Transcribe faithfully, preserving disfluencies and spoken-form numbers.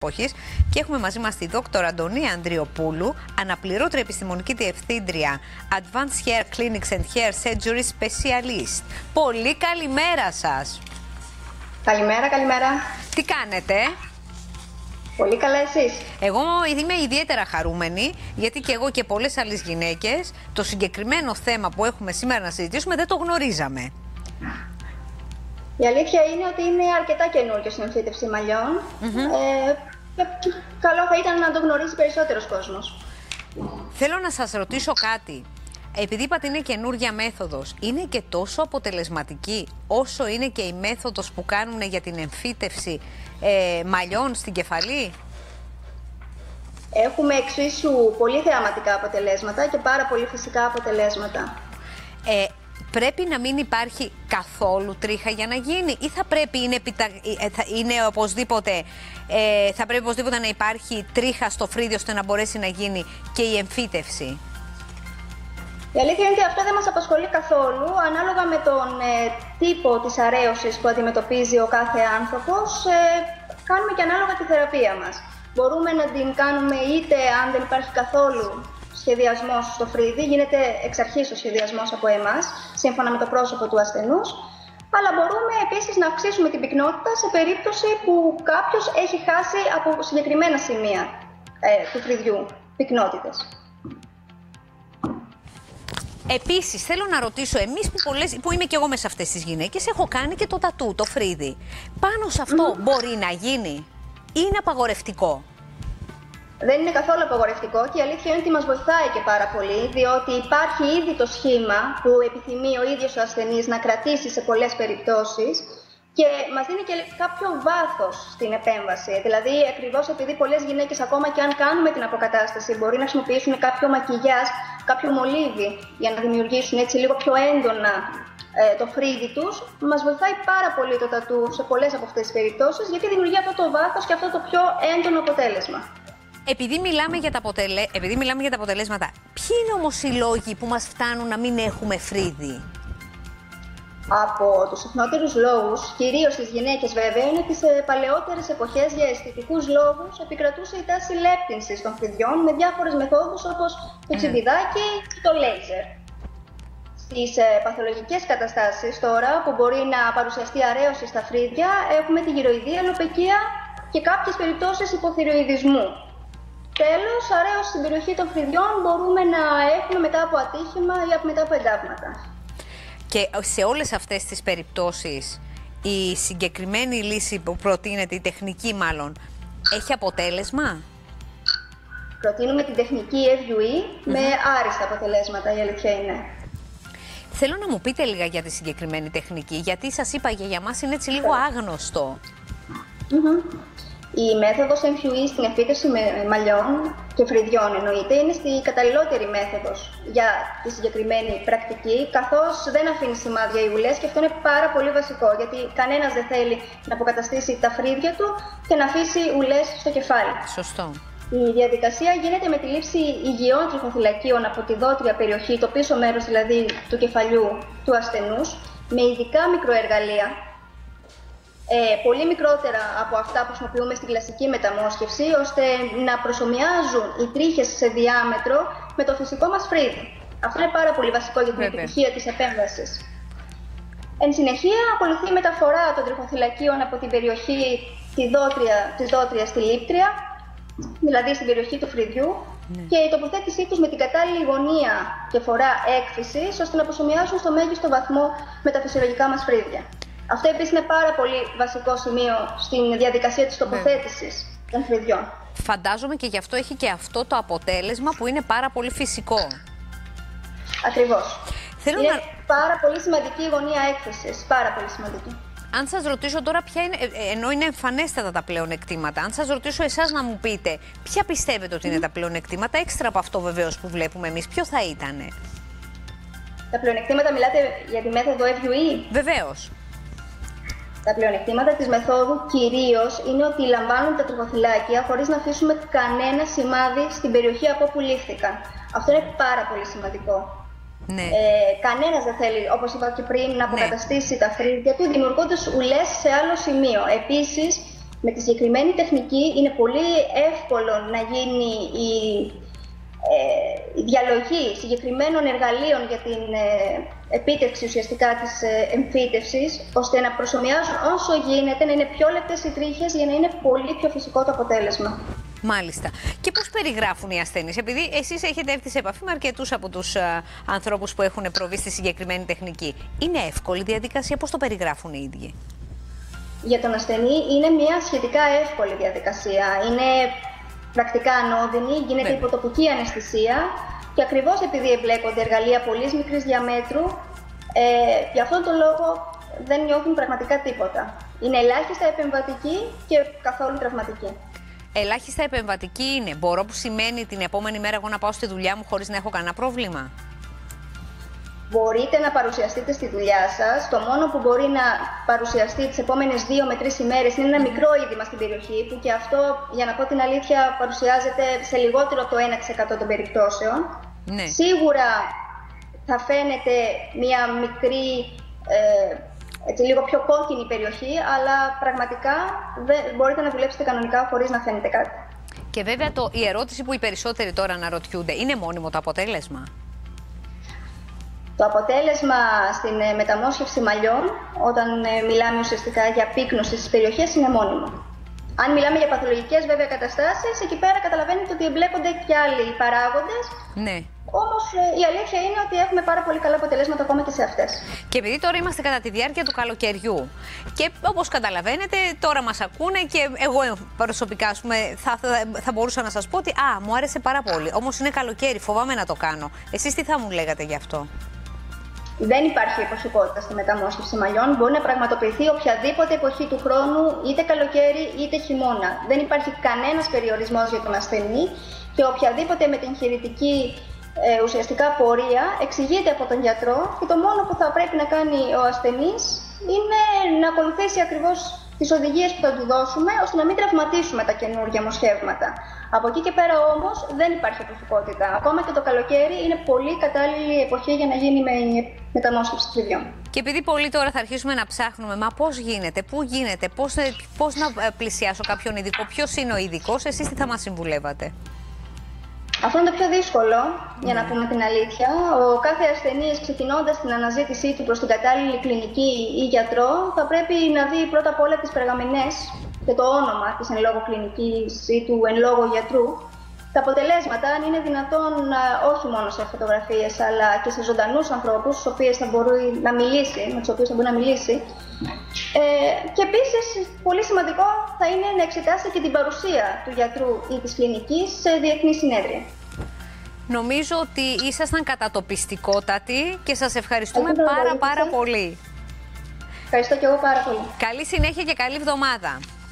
εποχής. Και έχουμε μαζί μας τη δόκτωρα Αντωνία Ανδριοπούλου, αναπληρώτρια επιστημονική διευθύντρια Advanced Hair Clinics and Hair Surgery Specialist. Πολύ καλημέρα σας. Καλημέρα, καλημέρα. Τι κάνετε? Πολύ καλά, εσείς? Εγώ είμαι ιδιαίτερα χαρούμενη, γιατί και εγώ και πολλές άλλες γυναίκες το συγκεκριμένο θέμα που έχουμε σήμερα να συζητήσουμε δεν το γνωρίζαμε. Η αλήθεια είναι ότι είναι αρκετά καινούργιο στην εμφύτευση μαλλιών. Mm-hmm. ε, και καλό θα ήταν να το γνωρίσει περισσότερος κόσμος. Θέλω να σας ρωτήσω κάτι. Επειδή είπατε είναι καινούργια μέθοδος, είναι και τόσο αποτελεσματική όσο είναι και η μέθοδος που κάνουν για την εμφύτευση ε, μαλλιών στην κεφαλή? Έχουμε εξίσου πολύ θεαματικά αποτελέσματα και πάρα πολύ φυσικά αποτελέσματα. Ε, πρέπει να μην υπάρχει καθόλου τρίχα για να γίνει, ή θα πρέπει, είναι, επιτα... είναι οπωσδήποτε, ε, θα πρέπει οπωσδήποτε να υπάρχει τρίχα στο φρύδι ώστε να μπορέσει να γίνει και η εμφύτευση? Η αλήθεια είναι ότι αυτό δεν μας απασχολεί καθόλου. Ανάλογα με τον ε, τύπο της αρέωσης που αντιμετωπίζει ο κάθε άνθρωπος, ε, κάνουμε και ανάλογα τη θεραπεία μας. Μπορούμε να την κάνουμε είτε αν δεν υπάρχει καθόλου σχεδιασμός στο φρύδι, γίνεται εξ αρχής ο σχεδιασμός από εμάς, σύμφωνα με το πρόσωπο του ασθενούς, αλλά μπορούμε επίσης να αυξήσουμε την πυκνότητα σε περίπτωση που κάποιος έχει χάσει από συγκεκριμένα σημεία ε, του φρυδιού πυκνότητες. Επίσης, θέλω να ρωτήσω, εμείς που, πολλές, που είμαι και εγώ μέσα σε αυτές τις γυναίκες, έχω κάνει και το τατού, το φρύδι. Πάνω σε αυτό mm. μπορεί να γίνει ή είναι απαγορευτικό? Δεν είναι καθόλου απαγορευτικό και η αλήθεια είναι ότι μας βοηθάει και πάρα πολύ, διότι υπάρχει ήδη το σχήμα που επιθυμεί ο ίδιος ο ασθενής να κρατήσει σε πολλές περιπτώσεις και μας δίνει και κάποιο βάθος στην επέμβαση. Δηλαδή, ακριβώς επειδή πολλές γυναίκες, ακόμα και αν κάνουμε την αποκατάσταση, μπορεί να χρησιμοποιήσουν κάποιο μακιγιάζ, κάποιο μολύβι για να δημιουργήσουν έτσι λίγο πιο έντονα ε, το φρύδι τους, μας βοηθάει πάρα πολύ το τατού σε πολλές από αυτές τις περιπτώσεις, γιατί δημιουργεί αυτό το βάθος και αυτό το πιο έντονο αποτέλεσμα. Επειδή μιλάμε, για τα αποτελε... Επειδή μιλάμε για τα αποτελέσματα, ποιοι είναι όμως οι λόγοι που μας φτάνουν να μην έχουμε φρύδι? Από τους συχνότερους λόγους, κυρίως στις γυναίκες βέβαια, είναι ότι σε παλαιότερες εποχές για αισθητικούς λόγους επικρατούσε η τάση λέπτυνσης των φρυδιών με διάφορες μεθόδους όπως το τσιμπιδάκι ή το λέιζερ. Στις ε, παθολογικές καταστάσεις τώρα, που μπορεί να παρουσιαστεί αρέωση στα φρύδια, έχουμε τη γυροειδή αλλοπαικία και κάποιες περιπτώσεις υποθυροειδισμού. Τέλος, αρέωση στην περιοχή των φρυδιών μπορούμε να έχουμε μετά από ατύχημα ή μετά από εντάγματα. Και σε όλες αυτές τις περιπτώσεις η συγκεκριμένη λύση που προτείνεται, η τεχνική μάλλον, έχει αποτέλεσμα? Προτείνουμε την τεχνική εφ γιου ι mm-hmm. με άριστα αποτελέσματα, η αλήθεια είναι. Θέλω να μου πείτε λίγα για τη συγκεκριμένη τεχνική, γιατί σας είπα για μας είναι έτσι λίγο άγνωστο. Mm-hmm. Η μέθοδος εφ γιου ι στην εμφύτευση μαλλιών και φρυδιών εννοείται είναι στη καταλληλότερη μέθοδος για τη συγκεκριμένη πρακτική, καθώς δεν αφήνει σημάδια οι ουλές και αυτό είναι πάρα πολύ βασικό, γιατί κανένας δεν θέλει να αποκαταστήσει τα φρύδια του και να αφήσει ουλές στο κεφάλι. Σωστό. Η διαδικασία γίνεται με τη λήψη υγιών τριχοθυλακίων από τη δότρια περιοχή, το πίσω μέρος δηλαδή του κεφαλιού του ασθενούς, με ειδικά μικροεργαλεία. Ε, πολύ μικρότερα από αυτά που χρησιμοποιούμε στην κλασική μεταμόσχευση, ώστε να προσομοιάζουν οι τρίχες σε διάμετρο με το φυσικό μας φρύδι. Αυτό είναι πάρα πολύ βασικό για την επιτυχία της επέμβασης. Εν συνεχεία, ακολουθεί η μεταφορά των τριχοθυλακίων από την περιοχή τη δότρια, της δότριας στη λήπτρια, δηλαδή στην περιοχή του φρυδιού, ναι. και η τοποθέτησή τους με την κατάλληλη γωνία και φορά έκφυσης, ώστε να προσομοιάσουν στο μέγιστο βαθμό με τα φυσιολογικά μας φρύδια. Αυτό επίσης είναι πάρα πολύ βασικό σημείο στην διαδικασία της τοποθέτησης ναι. των φρυδιών. Φαντάζομαι και γι' αυτό έχει και αυτό το αποτέλεσμα που είναι πάρα πολύ φυσικό. Ακριβώς. Θέλω είναι να... πάρα πολύ σημαντική η γωνία έκφυσης, πάρα πολύ σημαντική. Αν σας ρωτήσω τώρα ποια είναι, ενώ είναι εμφανέστατα τα πλεονεκτήματα, αν σας ρωτήσω εσάς να μου πείτε ποια πιστεύετε ότι είναι mm. τα πλεονεκτήματα, έξτρα από αυτό βεβαίως που βλέπουμε εμείς, ποιο θα ήτανε? Τα πλεονεκτήματα μιλάτε για τη μέθοδο εφ γιου ι? Βεβαίως. Τα πλεονεκτήματα της μεθόδου κυρίως είναι ότι λαμβάνουν τα τριχοθυλάκια χωρίς να αφήσουμε κανένα σημάδι στην περιοχή από όπου λήφθηκαν. Αυτό είναι πάρα πολύ σημαντικό. Ναι. Ε, κανένας δεν θέλει, όπως είπα και πριν, να αποκαταστήσει ναι. τα φρύδια του, δημιουργώντας ουλές σε άλλο σημείο. Επίσης, Με τη συγκεκριμένη τεχνική είναι πολύ εύκολο να γίνει η, ε, η διαλογή συγκεκριμένων εργαλείων για την ε, επίτευξη ουσιαστικά της ε, εμφύτευσης, ώστε να προσομοιάζουν όσο γίνεται, να είναι πιο λεπτές οι τρίχες για να είναι πολύ πιο φυσικό το αποτέλεσμα. Μάλιστα. Και πώς περιγράφουν οι ασθενείς, επειδή εσείς έχετε έρθει σε επαφή με αρκετούς από τους α, ανθρώπους που έχουν προβεί στη συγκεκριμένη τεχνική. Είναι εύκολη διαδικασία, πώς το περιγράφουν οι ίδιοι? Για τον ασθενή είναι μια σχετικά εύκολη διαδικασία. Είναι πρακτικά ανώδυνη, γίνεται ναι. υποτοπική αναισθησία και ακριβώς επειδή εμπλέκονται εργαλεία πολύ μικρής διαμέτρου, ε, γι' αυτόν τον λόγο δεν νιώθουν πραγματικά τίποτα. Είναι ελάχιστα επεμβατική και καθόλου τραυματική. Ελάχιστα επεμβατική είναι. Μπορώ που σημαίνει την επόμενη μέρα εγώ να πάω στη δουλειά μου χωρίς να έχω κανένα πρόβλημα? Μπορείτε να παρουσιαστείτε στη δουλειά σας. Το μόνο που μπορεί να παρουσιαστεί τις επόμενες δύο με τρεις ημέρες είναι ένα μικρό είδημα στην περιοχή, που και αυτό, για να πω την αλήθεια, παρουσιάζεται σε λιγότερο από το ένα τοις εκατό των περιπτώσεων. Ναι. Σίγουρα θα φαίνεται μια μικρή, ε, έτσι, λίγο πιο κόκκινη περιοχή, αλλά πραγματικά δεν μπορείτε να δουλέψετε κανονικά χωρίς να φαίνεται κάτι. Και βέβαια το, η ερώτηση που οι περισσότεροι τώρα αναρωτιούνται, είναι μόνιμο το αποτέλεσμα? Το αποτέλεσμα στην μεταμόσχευση μαλλιών, όταν μιλάμε ουσιαστικά για πύκνωση στις περιοχές, είναι μόνιμο. Αν μιλάμε για παθολογικές βέβαια καταστάσεις, εκεί πέρα καταλαβαίνετε ότι εμπλέκονται και άλλοι παράγοντες. Ναι. Όμως η αλήθεια είναι ότι έχουμε πάρα πολύ καλά αποτελέσματα ακόμα και σε αυτές. Και επειδή τώρα είμαστε κατά τη διάρκεια του καλοκαιριού και όπως καταλαβαίνετε τώρα μας ακούνε και εγώ προσωπικά ας πούμε, θα, θα, θα μπορούσα να σας πω ότι α, μου άρεσε πάρα πολύ, όμως είναι καλοκαίρι, φοβάμαι να το κάνω. Εσείς τι θα μου λέγατε γι' αυτό? Δεν υπάρχει εποχικότητα στη μεταμόσχευση μαλλιών. Μπορεί να πραγματοποιηθεί οποιαδήποτε εποχή του χρόνου, είτε καλοκαίρι είτε χειμώνα. Δεν υπάρχει κανένας περιορισμός για τον ασθενή και οποιαδήποτε μετεγχειρητική ε, ουσιαστικά πορεία εξηγείται από τον γιατρό και το μόνο που θα πρέπει να κάνει ο ασθενής είναι να ακολουθήσει ακριβώς τις οδηγίες που θα του δώσουμε, ώστε να μην τραυματίσουμε τα καινούργια μοσχεύματα. Από εκεί και πέρα όμως δεν υπάρχει εποχικότητα. Ακόμα και το καλοκαίρι είναι πολύ κατάλληλη εποχή για να γίνει με μεταμόσχευση τριδιών. Και επειδή πολύ τώρα θα αρχίσουμε να ψάχνουμε, μα πώς γίνεται, πού γίνεται, πώς, πώς να πλησιάσω κάποιον ειδικό, ποιος είναι ο ειδικός, εσείς τι θα μας συμβουλεύατε? Αυτό είναι το πιο δύσκολο, για να πούμε την αλήθεια. Ο κάθε ασθενής, ξεκινώντας την αναζήτησή του προς την κατάλληλη κλινική ή γιατρό, θα πρέπει να δει πρώτα απ' όλα τις περγαμηνές και το όνομα της εν λόγω κλινικής ή του εν λόγω γιατρού. Τα αποτελέσματα, αν είναι δυνατόν, όχι μόνο σε φωτογραφίες, αλλά και σε ζωντανούς ανθρώπους, στους οποίους θα μπορεί να μιλήσει, με τους οποίους θα μπορεί να μιλήσει. Ε, και επίσης, πολύ σημαντικό θα είναι να εξετάσει και την παρουσία του γιατρού ή της κλινικής σε διεθνή συνέδρια. Νομίζω ότι ήσασταν κατατοπιστικότατοι και σας ευχαριστούμε πάρα πάρα πολύ. Ευχαριστώ και εγώ πάρα πολύ. Καλή συνέχεια και καλή εβδομάδα.